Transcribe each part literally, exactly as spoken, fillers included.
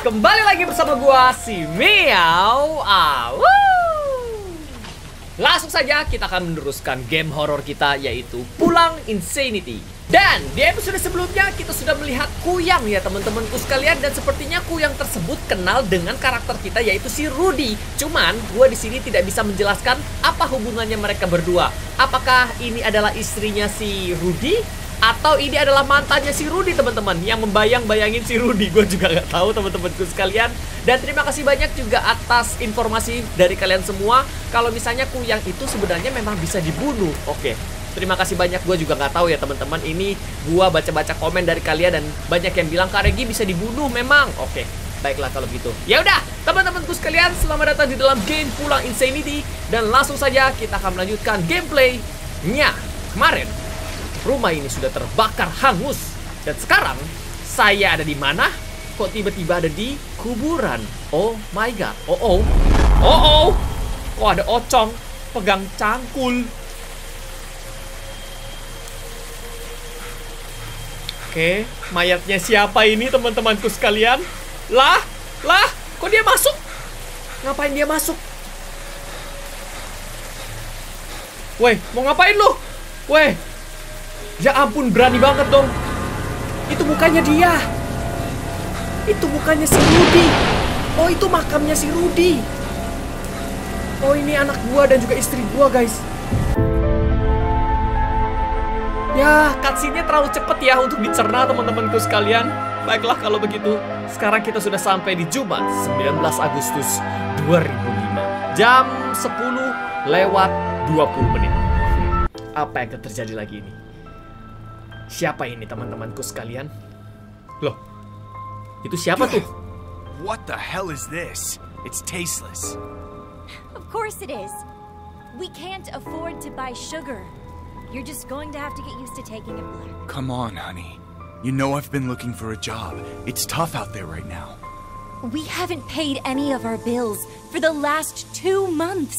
kembali lagi bersama gua si Miao. Ah, langsung saja kita akan meneruskan game horor kita, yaitu Pulang Insanity. Dan di episode sebelumnya kita sudah melihat Kuyang ya teman-temanku sekalian, dan sepertinya Kuyang tersebut kenal dengan karakter kita, yaitu si Rudy. Cuman gua di sini tidak bisa menjelaskan apa hubungannya mereka berdua. Apakah ini adalah istrinya si Rudy? Atau ini adalah mantannya si Rudy, teman-teman, yang membayang-bayangin si Rudy. Gue juga nggak tahu, teman-temanku sekalian. Dan terima kasih banyak juga atas informasi dari kalian semua kalau misalnya Kuyang itu sebenarnya memang bisa dibunuh. Oke, terima kasih banyak. Gue juga nggak tahu ya, teman-teman. Ini gue baca-baca komen dari kalian dan banyak yang bilang Kak Regi bisa dibunuh memang. Oke, baiklah kalau gitu. Ya udah, teman-temanku sekalian, selamat datang di dalam game Pulang Insanity. Dan langsung saja kita akan melanjutkan gameplaynya. Kemarin rumah ini sudah terbakar hangus, dan sekarang saya ada di mana? Kok tiba-tiba ada di kuburan? Oh my god. Oh oh. Oh oh. Kok ada Ocong pegang cangkul? Oke, mayatnya siapa ini, teman-temanku sekalian? Lah, lah, kok dia masuk? Ngapain dia masuk? Weh, mau ngapain lu? Weh, ya ampun, berani banget dong. Itu mukanya dia. Itu mukanya si Rudy. Oh, itu makamnya si Rudy. Oh, ini anak gua dan juga istri gua, guys. Ya, cutscene-nya terlalu cepet ya untuk dicerna, teman-temanku sekalian. Baiklah kalau begitu. Sekarang kita sudah sampai di Jumat, sembilan belas Agustus dua ribu lima. Jam sepuluh lewat dua puluh menit. Apa yang akan terjadi lagi ini? Siapa ini, teman-temanku sekalian? Loh, itu siapa tuh? What the hell is this? It's tasteless. Of course it is. We can't afford to buy sugar. You're just going to have to get used to taking it black. Come on, honey. You know I've been looking for a job. It's tough out there right now. We haven't paid any of our bills for the last two months.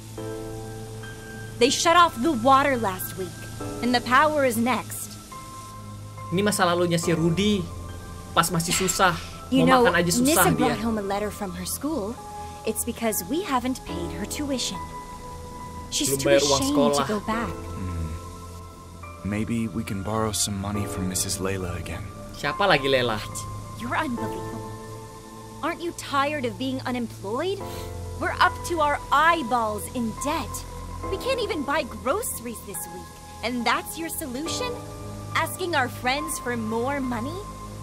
They shut off the water last week, and the power is next. Ini masa lalunya si Rudy. Pas masih susah, You mau know, makan aja susah Nissa dia. brought home a letter from her school. It's because we haven't paid her tuition. She's Belum too bayar uang ashamed sekolah. to go back. Maybe we can borrow some money from Missus Layla again. Siapa lagi Lela? You're unbelievable. Aren't you tired of being unemployed? We're up to our eyeballs in debt. We can't even buy groceries this week. And that's your solution? Asking our friends for more money?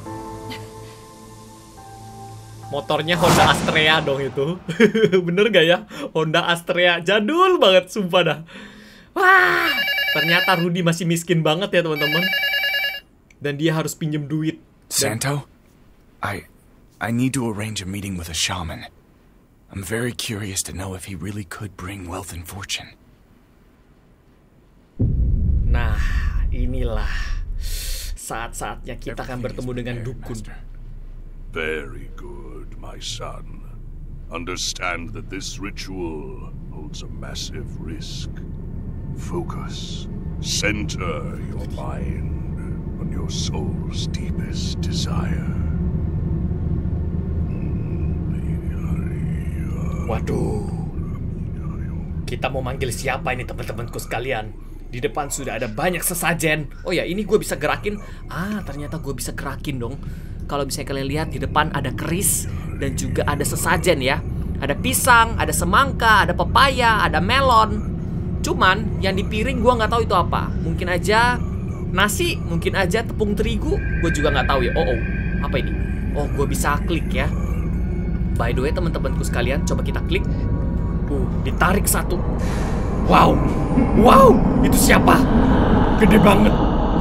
Motornya Honda Astrea dong itu. Bener gak ya? Honda Astrea jadul banget, sumpah dah. Wah, ternyata Rudy masih miskin banget ya, teman-teman. Dan dia harus pinjem duit. Dan Santo, I I need to arrange a meeting with a shaman. I'm very curious to know if he really could bring wealth and fortune. Nah, inilah saat-saatnya kita akan bertemu dengan dukun. Very good, my son. Understand that this ritual holds a massive risk. Focus. Center your mind on your soul's deepest desire. Waduh, kita mau manggil siapa ini, teman-temanku sekalian? Di depan sudah ada banyak sesajen. Oh ya, ini gue bisa gerakin. Ah, ternyata gue bisa gerakin dong. Kalau misalnya kalian lihat, di depan ada keris dan juga ada sesajen ya. Ada pisang, ada semangka, ada pepaya, ada melon. Cuman yang di piring gue nggak tahu itu apa. Mungkin aja nasi, mungkin aja tepung terigu. Gue juga nggak tahu ya. Oh, oh, apa ini? Oh, gue bisa klik ya. By the way, teman-temanku sekalian, coba kita klik. Uh, ditarik satu. Wow, wow, itu siapa? Gede banget.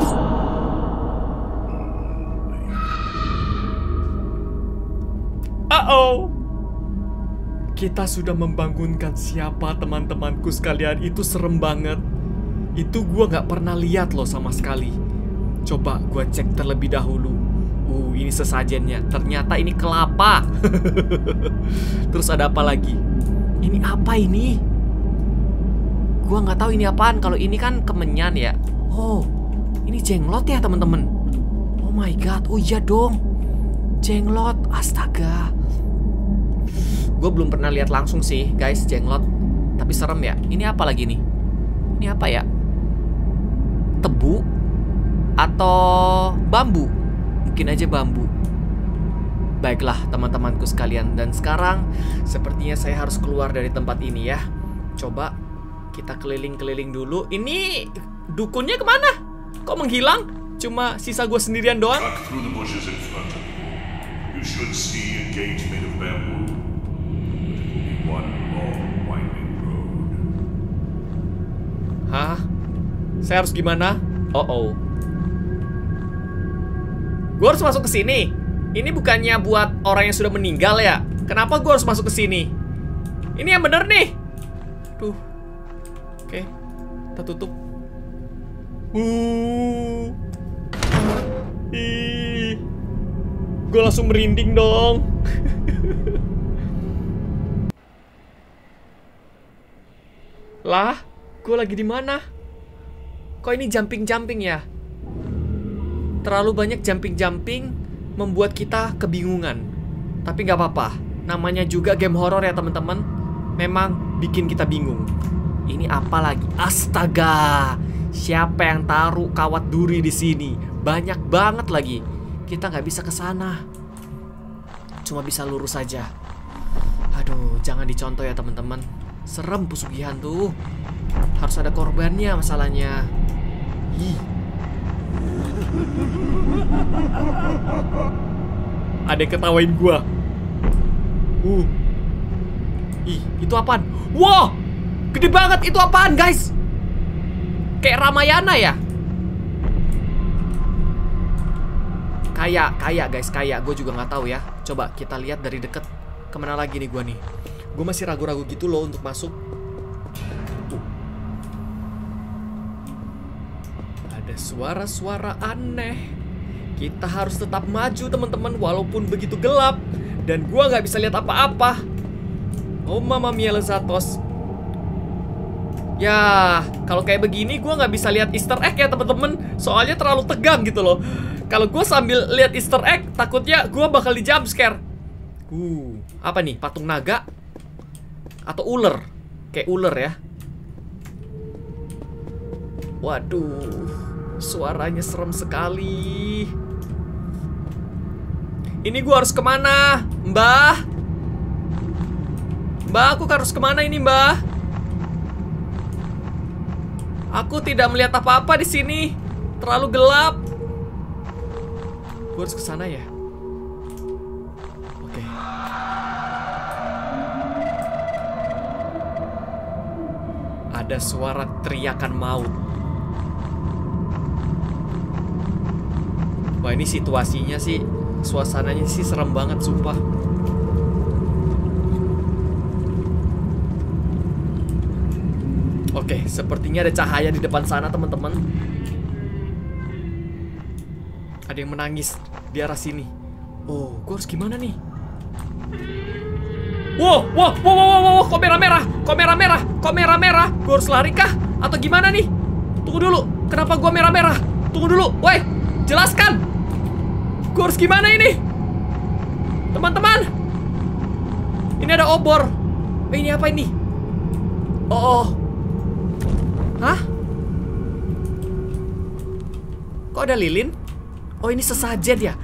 Uh-oh. Kita sudah membangunkan siapa, teman-temanku sekalian. Itu serem banget. Itu gua nggak pernah lihat loh sama sekali. Coba gua cek terlebih dahulu. Uh, ini sesajennya. Ternyata ini kelapa. Terus ada apa lagi? Ini apa ini? Gua nggak tahu ini apaan. Kalau ini kan kemenyan ya. Oh, ini jenglot ya, teman-teman. Oh my god. Oh iya dong. Jenglot, astaga. Gue belum pernah lihat langsung sih, guys, jenglot. Tapi serem ya. Ini apa lagi nih? Ini apa ya? Tebu? Atau bambu? Mungkin aja bambu. Baiklah teman-temanku sekalian. Dan sekarang sepertinya saya harus keluar dari tempat ini ya. Coba kita keliling-keliling dulu. Ini dukunnya kemana? Kok menghilang? Cuma sisa gue sendirian doang. You should see a gate made of bamboo. It will be one long winding road. Hah? Saya harus gimana? Oh oh. Gue harus masuk ke sini. Ini bukannya buat orang yang sudah meninggal ya? Kenapa gue harus masuk ke sini? Ini yang bener nih. Tuh. Oke. Kita tutup. Uh. Ih. Gue langsung merinding dong. Lah, gue lagi di mana? Kok ini jumping-jumping ya? Terlalu banyak jumping-jumping membuat kita kebingungan. Tapi nggak apa-apa. Namanya juga game horror ya teman-teman. Memang bikin kita bingung. Ini apa lagi? Astaga! Siapa yang taruh kawat duri di sini? Banyak banget lagi. Kita nggak bisa ke sana. Cuma bisa lurus saja. Aduh, jangan dicontoh ya teman-teman. Serem pesugihan tuh. Harus ada korbannya masalahnya. Ih. Ada yang ketawain gua. Uh. Ih, itu apaan? Wow! Gede banget, itu apaan guys? Kayak Ramayana ya? Kayak, kayak guys, kayak. Gue juga nggak tahu ya. Coba kita lihat dari deket. Kemana lagi nih gue nih? Gue masih ragu-ragu gitu loh untuk masuk. uh. Ada suara-suara aneh. Kita harus tetap maju teman-teman, walaupun begitu gelap. Dan gue nggak bisa lihat apa-apa. Oh mama mia lezatos. Ya, kalau kayak begini gue nggak bisa lihat Easter egg ya teman-teman. Soalnya terlalu tegang gitu loh. Kalau gue sambil lihat Easter egg, takutnya gue bakal di jump scare. Uh, apa nih? Patung naga? Atau ular? Kayak ular ya. Waduh, suaranya serem sekali. Ini gue harus kemana? Mbah? Mbah, aku harus kemana ini mbah? Aku tidak melihat apa-apa di sini. Terlalu gelap. Gue harus ke sana ya. Oke. Ada suara teriakan maut. Wah, ini situasinya sih, suasananya sih serem banget sumpah. Oke, sepertinya ada cahaya di depan sana teman-teman. Ada yang menangis di arah sini. Oh, gue harus gimana nih? Wow, wow, wow, wow, wow, kok merah-merah? Kok merah-merah? Kok merah-merah? Gue harus lari kah? Atau gimana nih? Tunggu dulu, kenapa gue merah-merah? Tunggu dulu, woi, jelaskan. Gue harus gimana ini? Teman-teman, ini ada obor. Eh, ini apa ini? Oh, oh. Hah? Kok ada lilin? Oh, ini sesajen ya?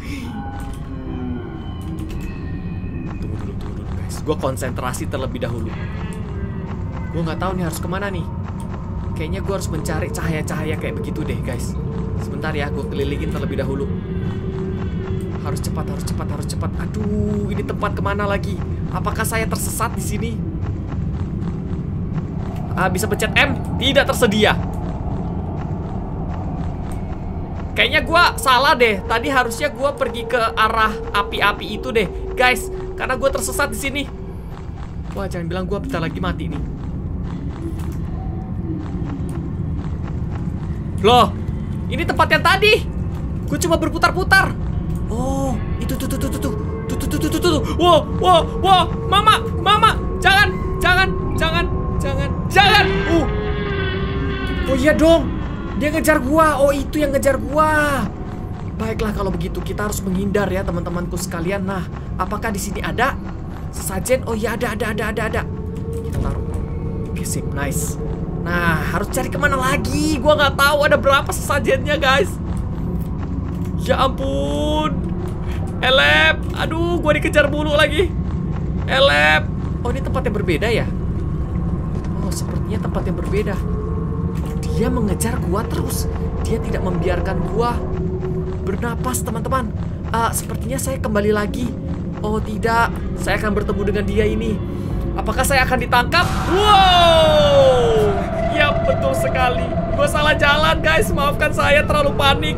Tunggu dulu, tunggu dulu guys. Gue konsentrasi terlebih dahulu. Gue nggak tahu nih harus kemana nih. Kayaknya gue harus mencari cahaya-cahaya kayak begitu deh guys. Sebentar ya, gue kelilingin terlebih dahulu. Harus cepat, harus cepat, harus cepat. Aduh, ini tempat kemana lagi? Apakah saya tersesat di sini? Ah, bisa pencet M? Tidak tersedia. Kayaknya gue salah deh. Tadi harusnya gue pergi ke arah api-api itu deh, guys. Karena gue tersesat di sini. Wah, jangan bilang gue bentar lagi mati nih. Loh, ini tempat yang tadi. Gue cuma berputar-putar. Oh, itu tuh tuh tuh tuh tuh tuh tuh tuh tuh tuh. Wow, wow, wow, mama, mama, jangan, jangan, jangan, jangan, jangan. Uh. Oh iya dong. Dia ngejar gua. Oh, itu yang ngejar gua. Baiklah kalau begitu kita harus menghindar ya teman-temanku sekalian. Nah, apakah di sini ada sesajen? Oh iya ada, ada, ada, ada, ada. Kita taruh. Oke sip, nice. Nah, harus cari kemana lagi? Gua nggak tahu ada berapa sesajennya guys. Ya ampun. Elep, aduh, gua dikejar mulu lagi. Elep. Oh ini tempat yang berbeda ya? Oh sepertinya tempat yang berbeda. Dia mengejar gua terus. Dia tidak membiarkan gua bernapas teman-teman. uh, Sepertinya saya kembali lagi. Oh tidak, saya akan bertemu dengan dia ini. Apakah saya akan ditangkap? Wow, ya betul sekali. Gue salah jalan guys, maafkan saya terlalu panik.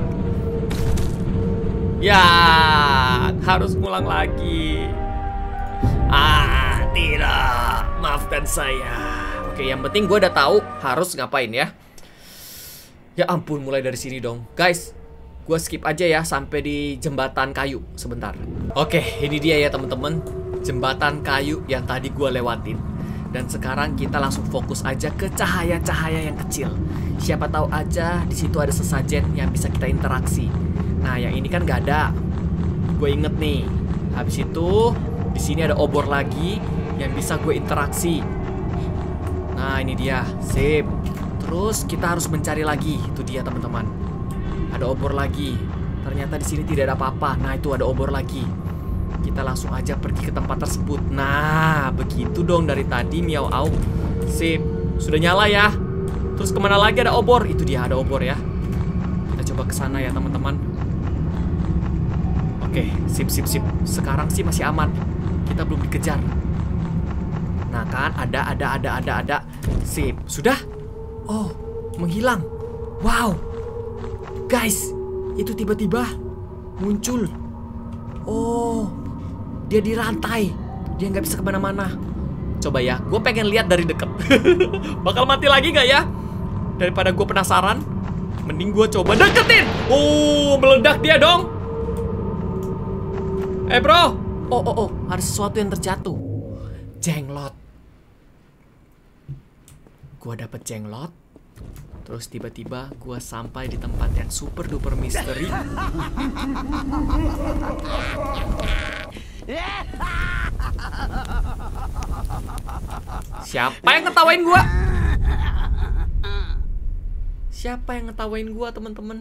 Ya, harus ngulang lagi. Ah, tidak, maafkan saya. Oke, yang penting gue udah tahu harus ngapain ya. Ya ampun, mulai dari sini dong guys. Gue skip aja ya sampai di jembatan kayu sebentar. Oke, ini dia ya teman-teman, jembatan kayu yang tadi gue lewatin. Dan sekarang kita langsung fokus aja ke cahaya-cahaya yang kecil. Siapa tahu aja di situ ada sesajen yang bisa kita interaksi. Nah, yang ini kan gak ada. Gue inget nih. Habis itu di sini ada obor lagi yang bisa gue interaksi. Nah, ini dia. Sip. Terus kita harus mencari lagi. Itu dia teman-teman. Ada obor lagi. Ternyata di sini tidak ada apa-apa. Nah, itu ada obor lagi. Kita langsung aja pergi ke tempat tersebut. Nah, begitu dong dari tadi miau au. Sip. Sudah nyala ya. Terus kemana lagi ada obor? Itu dia ada obor ya. Kita coba ke sana ya teman-teman. Oke, sip sip sip. Sekarang sih masih aman. Kita belum dikejar. Nah kan, ada ada ada ada ada. Sip. Sudah? Oh, menghilang. Wow. Guys, itu tiba-tiba muncul. Oh, dia dirantai. Dia nggak bisa kemana-mana. Coba ya, gue pengen lihat dari deket. Bakal mati lagi nggak ya? Daripada gue penasaran, mending gue coba deketin. Oh, meledak dia dong. Eh bro. Oh, oh, oh, ada sesuatu yang terjatuh. Jenglot. Gue dapet jenglot. Terus tiba-tiba gue sampai di tempat yang super duper misteri. Siapa yang ngetawain gue? Siapa yang ngetawain gue teman-teman?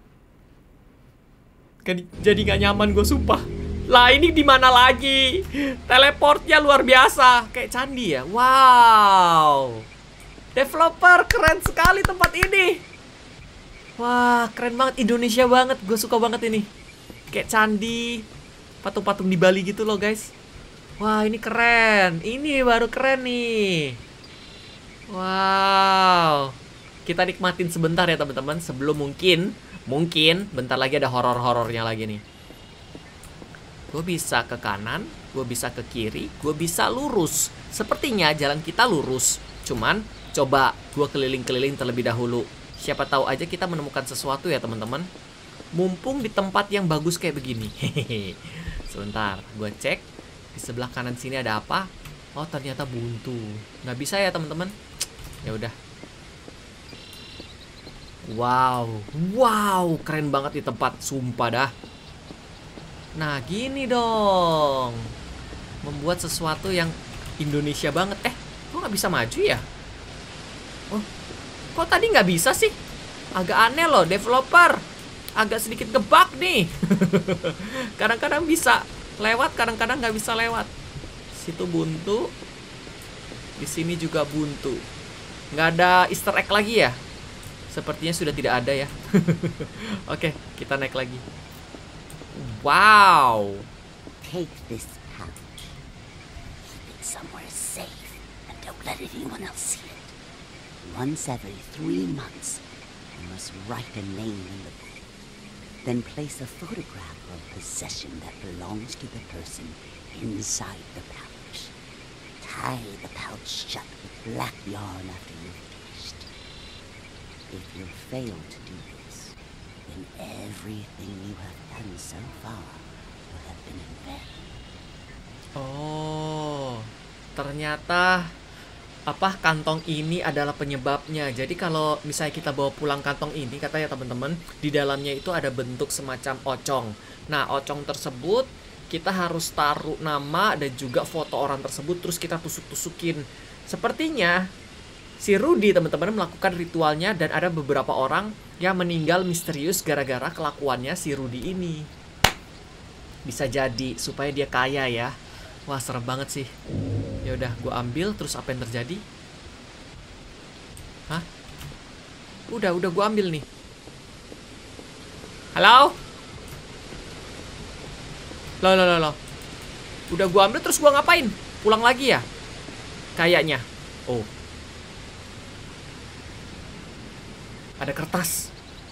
Jadi gak nyaman gue sumpah. Lah ini di mana lagi? Teleportnya luar biasa, kayak candi ya. Wow. Developer, keren sekali tempat ini. Wah, keren banget. Indonesia banget. Gue suka banget ini. Kayak candi, patung-patung di Bali gitu loh guys. Wah, ini keren. Ini baru keren nih. Wow. Kita nikmatin sebentar ya teman-teman. Sebelum mungkin, mungkin bentar lagi ada horor-horornya lagi nih. Gue bisa ke kanan, gue bisa ke kiri, gue bisa lurus. Sepertinya jalan kita lurus. Cuman coba gue keliling-keliling terlebih dahulu. Siapa tahu aja kita menemukan sesuatu ya teman-teman. Mumpung di tempat yang bagus kayak begini. Sebentar, gue cek. Di sebelah kanan sini ada apa? Oh ternyata buntu. Nggak bisa ya teman-teman. Ya udah. Wow, wow, keren banget di tempat. Sumpah dah. Nah gini dong. Membuat sesuatu yang Indonesia banget. Eh, kok nggak bisa maju ya? Oh, kok tadi nggak bisa sih? Agak aneh loh, developer. Agak sedikit gebak nih. Kadang-kadang bisa lewat, kadang-kadang nggak bisa lewat. Situ buntu. Di sini juga buntu. Nggak ada Easter egg lagi ya? Sepertinya sudah tidak ada ya. Oke, kita naik lagi. Wow. Take this pouch. Keep it somewhere safe and don't let anyone else see it. Once every three months, you must write a name in the book. Then place a photograph of possession that belongs to the person inside the pouch. Tie the pouch shut with black yarn after you've finished. If you fail to do this, then everything you have done so far will have been in vain. Oh, ternyata apa kantong ini adalah penyebabnya. Jadi kalau misalnya kita bawa pulang kantong ini, katanya teman-teman, di dalamnya itu ada bentuk semacam ocong. Nah, ocong tersebut kita harus taruh nama dan juga foto orang tersebut, terus kita tusuk-tusukin. Sepertinya si Rudy, teman-teman, melakukan ritualnya dan ada beberapa orang yang meninggal misterius gara-gara kelakuannya si Rudy ini. Bisa jadi supaya dia kaya ya. Wah, serem banget sih. Ya udah, gue ambil, terus apa yang terjadi? Hah? Udah, udah gue ambil nih. Halo? Loh, loh, loh, loh. Udah gue ambil, terus gue ngapain? Pulang lagi ya? Kayaknya. Oh. Ada kertas.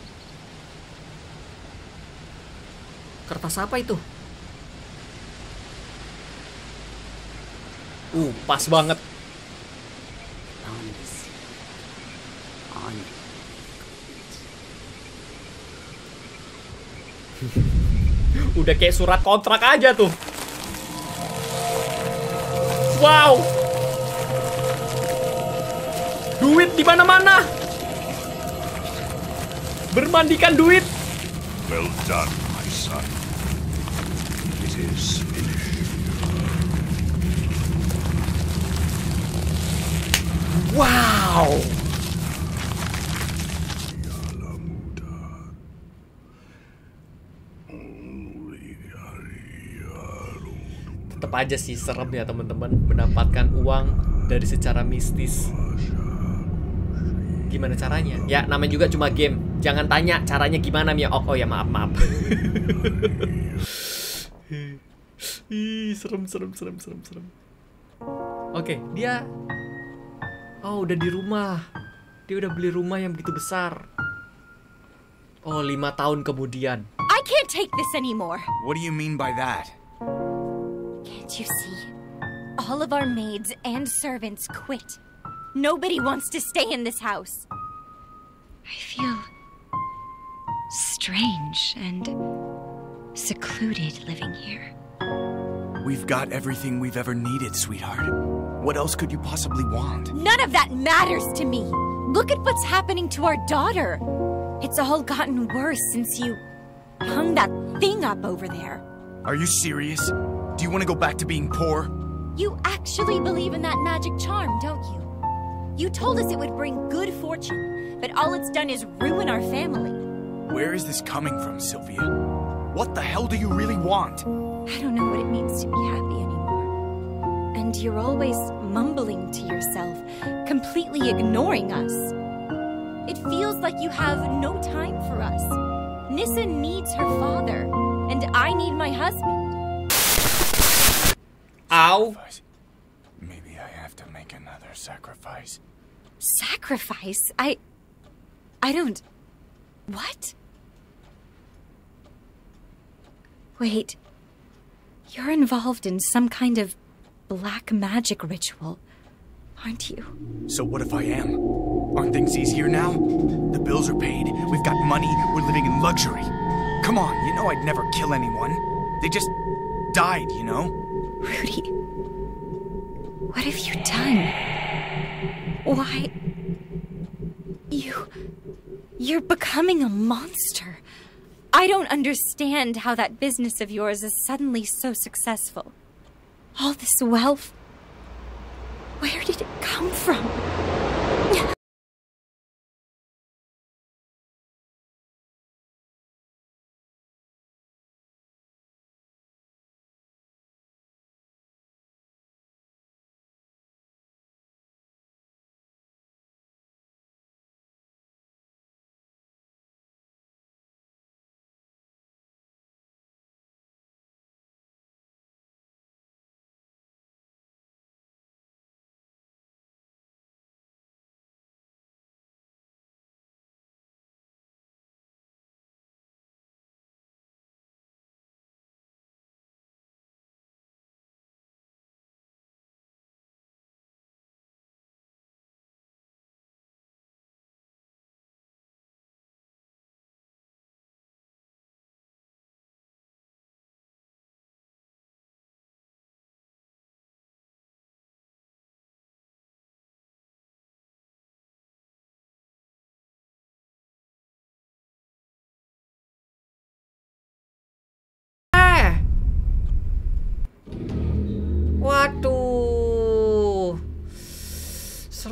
Kertas apa itu? Uh, pas banget. Udah kayak surat kontrak aja tuh. Wow. Duit di mana-mana. Bermandikan duit. Well done, my son. It is finished. Wow. Tetap aja sih serem ya teman-teman, mendapatkan uang dari secara mistis. Gimana caranya? Ya namanya juga cuma game. Jangan tanya caranya gimana Mia. Oh, oh ya maaf maaf. Ih, serem serem serem serem serem. Oke, dia oh, udah di rumah. Dia udah beli rumah yang begitu besar. Oh, lima tahun kemudian. I can't take this anymore. What do you mean by that? Can't you see? All of our maids and servants quit. Nobody wants to stay in this house. I feel strange and secluded living here. We've got everything we've ever needed, sweetheart. What else could you possibly want? None of that matters to me. Look at what's happening to our daughter. It's all gotten worse since you hung that thing up over there. Are you serious? Do you want to go back to being poor? You actually believe in that magic charm, don't you? You told us it would bring good fortune, but all it's done is ruin our family. Where is this coming from, Sylvia? What the hell do you really want? I don't know what it means to be happy anymore. And you're always mumbling to yourself, completely ignoring us. It feels like you have no time for us. Nissa needs her father, and I need my husband. Ow. Maybe I have to make another sacrifice. Sacrifice? I... I don't... What? Wait. You're involved in some kind of black magic ritual, aren't you? So what if I am? Aren't things easier now? The bills are paid, we've got money, we're living in luxury. Come on, you know I'd never kill anyone. They just died, you know? Rudy, what have you done? Why... You... You're becoming a monster. I don't understand how that business of yours is suddenly so successful. All this wealth... Where did it come from?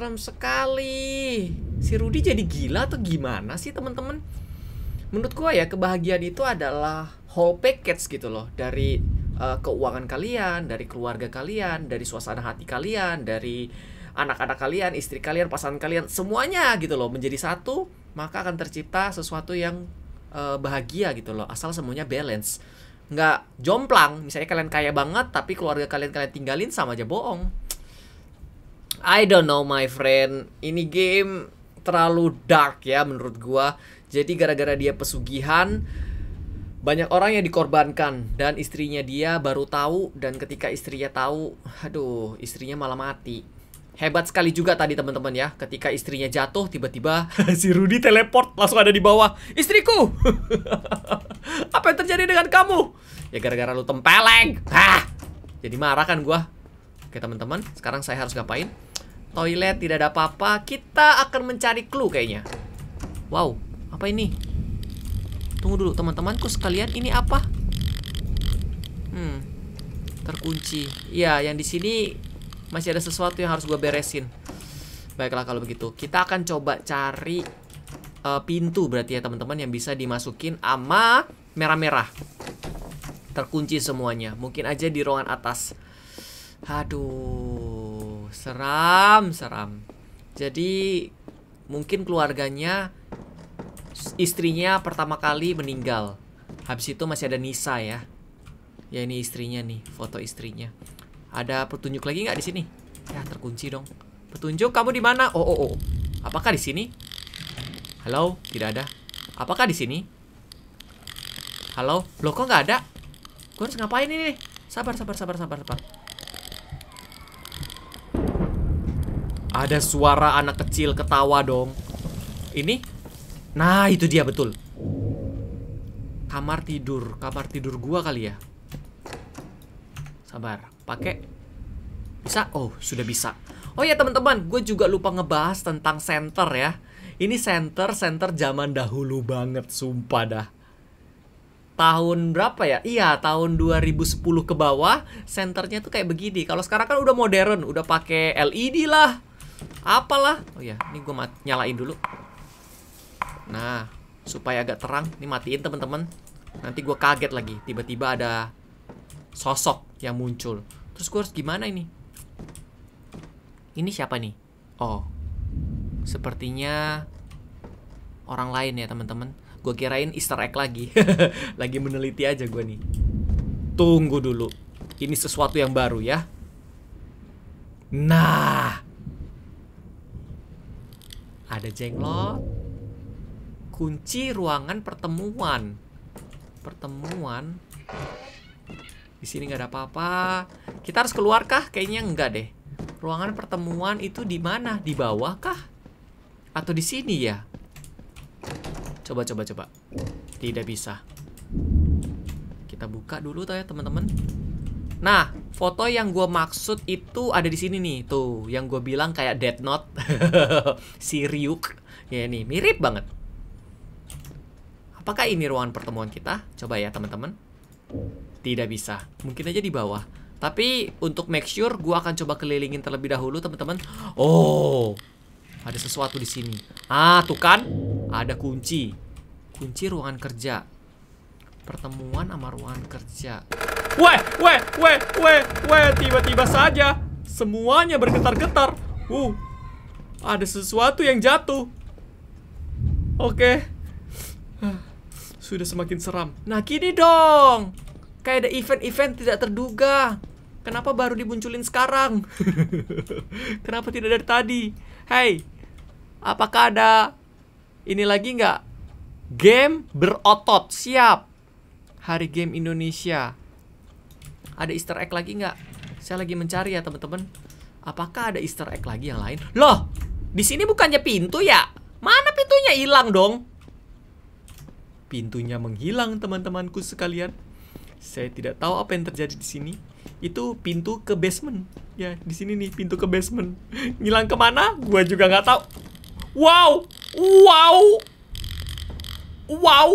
serem sekali. Si Rudy jadi gila atau gimana sih teman-teman? Menurut gua ya, kebahagiaan itu adalah whole package gitu loh. Dari uh, keuangan kalian, dari keluarga kalian, dari suasana hati kalian, dari anak-anak kalian, istri kalian, pasangan kalian, semuanya gitu loh menjadi satu, maka akan tercipta sesuatu yang uh, bahagia gitu loh. Asal semuanya balance, nggak jomplang. Misalnya kalian kaya banget tapi keluarga kalian kalian tinggalin, sama aja bohong. I don't know my friend. Ini game terlalu dark ya menurut gua. Jadi gara-gara dia pesugihan, banyak orang yang dikorbankan. Dan istrinya dia baru tahu. Dan ketika istrinya tahu, aduh, istrinya malah mati. Hebat sekali juga tadi teman-teman ya. Ketika istrinya jatuh, tiba-tiba si Rudy teleport langsung ada di bawah. Istriku! Apa yang terjadi dengan kamu? Ya gara-gara lu tempeleng. Hah! Jadi marah kan gua. Oke teman-teman, sekarang saya harus ngapain? Toilet, tidak ada apa-apa. Kita akan mencari clue kayaknya. Wow, apa ini? Tunggu dulu teman-temanku sekalian, ini apa? Hmm, terkunci. Iya, yang di sini masih ada sesuatu yang harus gue beresin. Baiklah kalau begitu, kita akan coba cari uh, pintu berarti ya teman-teman, yang bisa dimasukin ama merah-merah. Terkunci semuanya. Mungkin aja di ruangan atas. Aduh, seram, seram. Jadi mungkin keluarganya, istrinya pertama kali meninggal. Habis itu masih ada Nisa ya. Ya ini istrinya nih, foto istrinya. Ada petunjuk lagi nggak di sini? Ya terkunci dong. Petunjuk, kamu di mana? Oh oh oh. Apakah di sini? Halo, tidak ada. Apakah di sini? Halo, loh kok nggak ada? Gue harus ngapain ini nih? Sabar, sabar, sabar, sabar, sabar. Ada suara anak kecil ketawa dong. Ini? Nah, itu dia betul. Kamar tidur, kamar tidur gua kali ya. Sabar, pakai. Bisa? Oh, sudah bisa. Oh ya teman-teman, gue juga lupa ngebahas tentang center ya. Ini center, center zaman dahulu banget, sumpah dah. Tahun berapa ya? Iya, tahun dua ribu sepuluh ke bawah, senternya tuh kayak begini. Kalau sekarang kan udah modern, udah pakai L E D lah. Apalah. Oh ya, ini gue nyalain dulu. Nah, supaya agak terang. Ini matiin teman-teman. Nanti gue kaget lagi. Tiba-tiba ada sosok yang muncul. Terus gue harus gimana ini? Ini siapa nih? Oh, sepertinya orang lain ya teman-teman. Gue kirain Easter egg lagi. Lagi meneliti aja gue nih. Tunggu dulu. Ini sesuatu yang baru ya. Nah, ada jenglot. Kunci ruangan pertemuan. Pertemuan. Di sini nggak ada apa-apa. Kita harus keluar kah? Kayaknya enggak deh. Ruangan pertemuan itu di mana? Di bawah kah? Atau di sini ya? Coba, coba, coba. Tidak bisa. Kita buka dulu tuh ya teman-teman. Nah, foto yang gue maksud itu ada di sini nih. Tuh, yang gue bilang kayak Death Note. Si Ryuk. Ya ini, mirip banget. Apakah ini ruangan pertemuan kita? Coba ya teman-teman. Tidak bisa. Mungkin aja di bawah. Tapi untuk make sure, gue akan coba kelilingin terlebih dahulu teman-teman. Oh, ada sesuatu di sini. Ah, tuh kan? Ada kunci. Kunci ruangan kerja. Pertemuan sama ruangan kerja. Weh, weh, weh, weh, weh. Tiba-tiba saja semuanya bergetar-getar. Uh, ada sesuatu yang jatuh. Oke. Sudah semakin seram. Nah, gini dong. Kayak ada event-event tidak terduga. Kenapa baru dimunculin sekarang? Kenapa tidak dari tadi? Hey, apakah ada ini lagi nggak? Game berotot siap. Hari Game Indonesia. Ada Easter egg lagi nggak? Saya lagi mencari ya teman-teman. Apakah ada Easter egg lagi yang lain? Loh, di sini bukannya pintu ya? Mana pintunya hilang dong? Pintunya menghilang teman-temanku sekalian. Saya tidak tahu apa yang terjadi di sini. Itu pintu ke basement. Ya, di sini nih pintu ke basement. Ngilang kemana? Gua juga nggak tahu. Wow, wow, wow.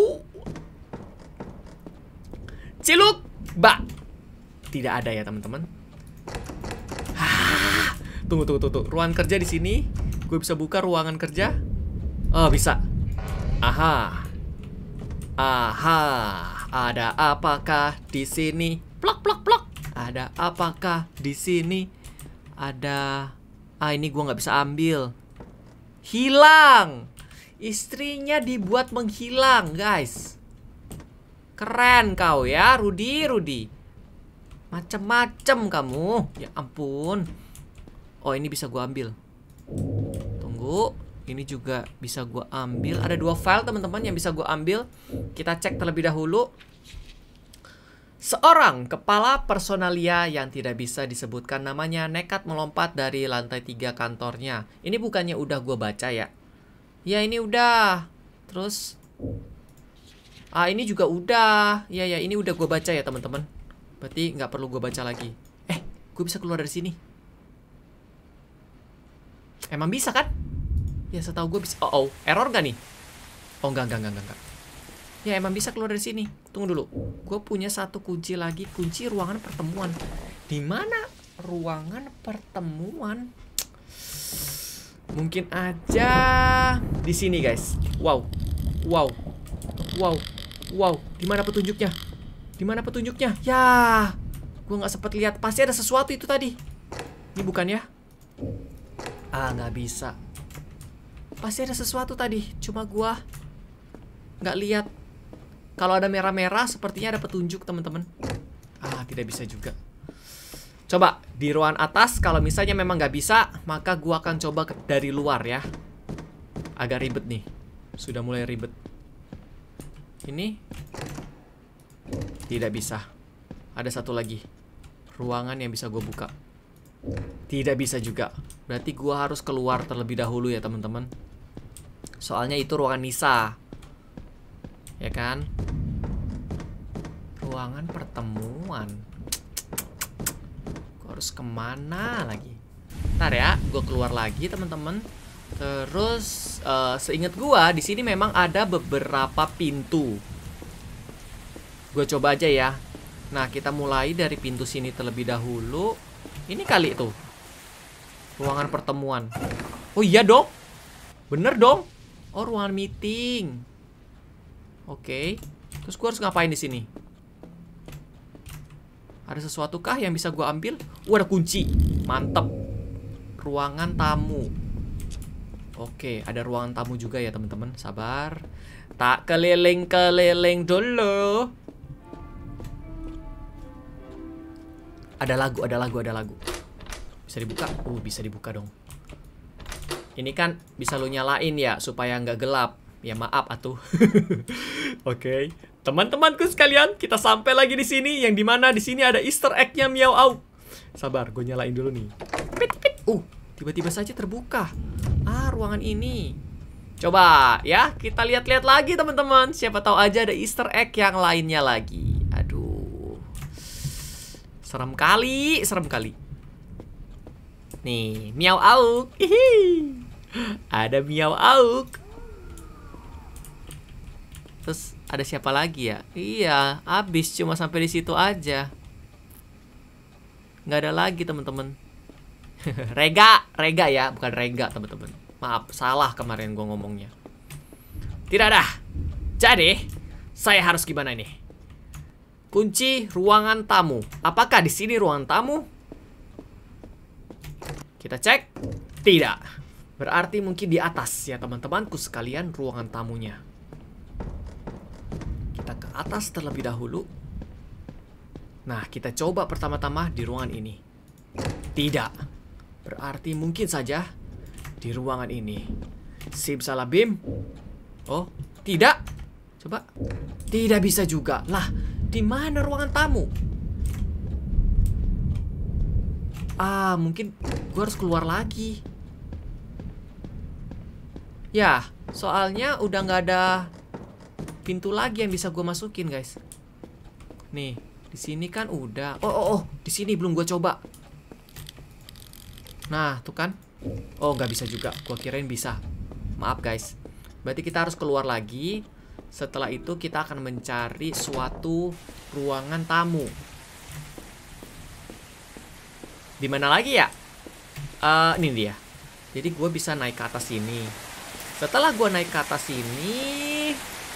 Ciluk, mbak. Tidak ada ya teman-teman. Tunggu, tunggu, tunggu. Ruangan kerja di sini. Gue bisa buka ruangan kerja. Oh, bisa. Aha. Aha. Ada apakah di sini? Plok, plok, plok. Ada apakah di sini? Ada... Ah, ini gue nggak bisa ambil. Hilang. Istrinya dibuat menghilang, guys. Keren kau ya, Rudy, Rudy. Macem-macem kamu. Ya ampun. Oh, ini bisa gue ambil. Tunggu. Ini juga bisa gue ambil. Ada dua file teman-teman yang bisa gue ambil. Kita cek terlebih dahulu. Seorang kepala personalia yang tidak bisa disebutkan namanya nekat melompat dari lantai tiga kantornya. Ini bukannya udah gue baca ya? Ya ini udah. Terus ah ini juga udah. Ya ya ini udah gue baca ya teman-teman. Berarti nggak perlu gue baca lagi. Eh, gue bisa keluar dari sini. Emang bisa kan? Ya setahu gue bisa. Oh, oh, error gak nih? Oh enggak, enggak, enggak, enggak. Ya emang bisa keluar dari sini. Tunggu dulu. Gue punya satu kunci lagi, kunci ruangan pertemuan. Di mana ruangan pertemuan? Mungkin aja di sini, guys. Wow. Wow. Wow. Wow, di mana petunjuknya? Di mana petunjuknya? Ya. Gue nggak sempat lihat. Pasti ada sesuatu itu tadi. Ini bukan ya? Ah, nggak bisa. Pasti ada sesuatu tadi, cuma gua nggak lihat. Kalau ada merah-merah, sepertinya ada petunjuk, teman-teman. Ah, tidak bisa juga. Coba di ruangan atas, kalau misalnya memang nggak bisa, maka gua akan coba ke, dari luar ya. Agak ribet nih, sudah mulai ribet. Ini tidak bisa. Ada satu lagi ruangan yang bisa gue buka. Tidak bisa juga. Berarti gua harus keluar terlebih dahulu ya teman-teman. Soalnya itu ruangan Nisa. Ya kan? Ruangan pertemuan. Gua harus kemana lagi? Ntar ya, gua keluar lagi teman-teman. Terus uh, seingat gua di sini memang ada beberapa pintu. Gua coba aja ya. Nah, kita mulai dari pintu sini terlebih dahulu. Ini kali itu ruangan pertemuan. Oh iya dong. Bener dong. Oh, ruangan meeting. Oke. Terus gue harus ngapain di sini? Ada sesuatu kah yang bisa gue ambil? Oh, ada kunci. Mantep. Ruangan tamu. Oke, ada ruangan tamu juga ya teman-teman. Sabar. Tak keliling-keliling dulu. Ada lagu, ada lagu, ada lagu. Bisa dibuka? Uh, bisa dibuka dong. Ini kan bisa lu nyalain ya, supaya nggak gelap. Ya maaf atuh. Oke, okay. Teman-temanku sekalian, kita sampai lagi di sini. Yang dimana di sini ada Easter egg-nya Meow Au. Sabar, gue nyalain dulu nih. Pit, pit. Uh, tiba-tiba saja terbuka. Ah, ruangan ini. Coba ya, kita lihat-lihat lagi teman-teman. Siapa tahu aja ada Easter egg yang lainnya lagi. Aduh, serem kali, serem kali. Nih, Meow Auk. Hihi. Ada Meow Auk. Terus ada siapa lagi ya? Iya, habis cuma sampai di situ aja. Nggak ada lagi teman-teman. Rega, Rega ya, bukan Rega teman-teman. Maaf, salah kemarin gue ngomongnya. Tidak ada. Jadi, saya harus gimana nih? Kunci ruangan tamu. Apakah di sini ruangan tamu? Kita cek. Tidak. Berarti mungkin di atas ya teman-temanku sekalian ruangan tamunya. Kita ke atas terlebih dahulu. Nah, kita coba pertama-tama di ruangan ini. Tidak. Berarti mungkin saja di ruangan ini. Simsalabim. Oh, tidak. Coba. Tidak bisa juga. Lah, di mana ruangan tamu? Ah, mungkin gue harus keluar lagi. Ya, soalnya udah nggak ada pintu lagi yang bisa gue masukin, guys. Nih, di sini kan udah. Oh, oh, oh, di sini belum gue coba. Nah, tuh kan. Oh, nggak bisa juga. Gue kirain bisa. Maaf, guys. Berarti kita harus keluar lagi. Setelah itu kita akan mencari suatu ruangan tamu. Di mana lagi ya? Uh, ini dia. Jadi gue bisa naik ke atas sini. Setelah gue naik ke atas sini,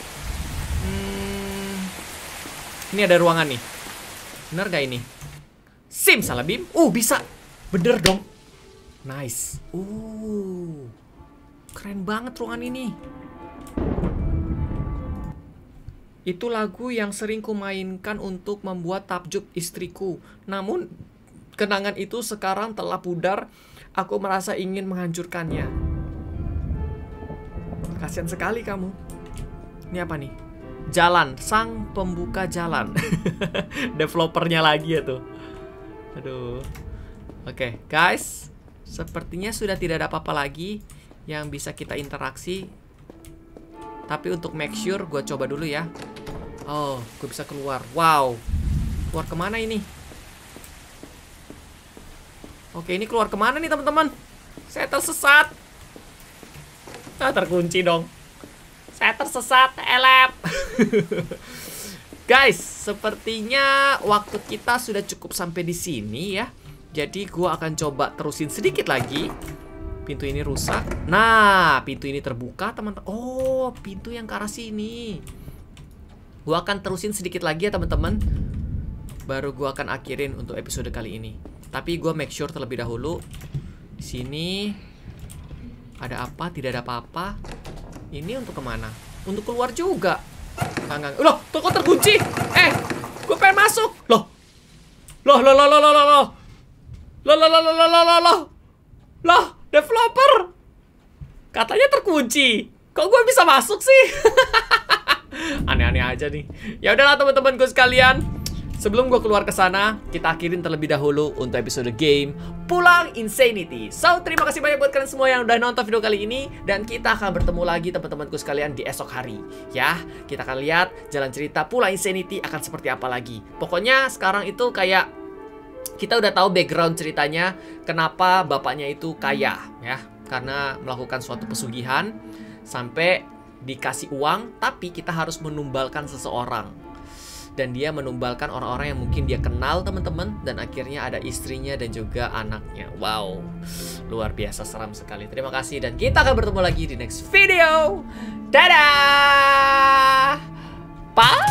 hmm, ini ada ruangan nih. Bener gak ini? Simsalabim. Uh, bisa. Bener dong. Nice. Uh, keren banget ruangan ini. Itu lagu yang sering kumainkan untuk membuat takjub istriku. Namun, kenangan itu sekarang telah pudar. Aku merasa ingin menghancurkannya. Kasian sekali kamu. Ini apa nih? Jalan, sang pembuka jalan. Developernya lagi ya tuh. Aduh. Oke, guys. Sepertinya sudah tidak ada apa-apa lagi yang bisa kita interaksi. Tapi untuk make sure, gue coba dulu ya. Oh, gue bisa keluar. Wow. Keluar kemana ini? Oke, ini keluar kemana nih teman-teman? Saya tersesat. Ah, terkunci dong. Saya tersesat, elep. Guys, sepertinya waktu kita sudah cukup sampai di sini ya. Jadi gue akan coba terusin sedikit lagi. Pintu ini rusak. Nah, pintu ini terbuka teman-teman. Oh, pintu yang ke arah sini. Gue akan terusin sedikit lagi ya teman-teman. Baru gue akan akhirin untuk episode kali ini. Tapi gue make sure terlebih dahulu. Di sini ada apa? Tidak ada apa-apa. Ini untuk kemana? Untuk keluar juga. Enggak, enggak. Loh, kok terkunci? Eh, gue pengen masuk. Loh. Loh, loh, loh, loh, loh, loh, loh. Loh, loh, loh, loh, loh, loh, loh, loh. Loh, developer. Katanya terkunci. Kok gue bisa masuk sih? Aneh-aneh aja nih. Ya udahlah teman-temanku sekalian. Sebelum gue keluar ke sana, kita akhirin terlebih dahulu untuk episode game Pulang Insanity. So, terima kasih banyak buat kalian semua yang udah nonton video kali ini. Dan kita akan bertemu lagi teman-temanku sekalian di esok hari. Ya, kita akan lihat jalan cerita Pulang Insanity akan seperti apa lagi. Pokoknya sekarang itu kayak kita udah tahu background ceritanya. Kenapa bapaknya itu kaya ya. Karena melakukan suatu pesugihan sampai dikasih uang, tapi kita harus menumbalkan seseorang. Dan dia menumbalkan orang-orang yang mungkin dia kenal teman-teman. Dan akhirnya ada istrinya dan juga anaknya. Wow, luar biasa seram sekali. Terima kasih dan kita akan bertemu lagi di next video. Dadah. Bye.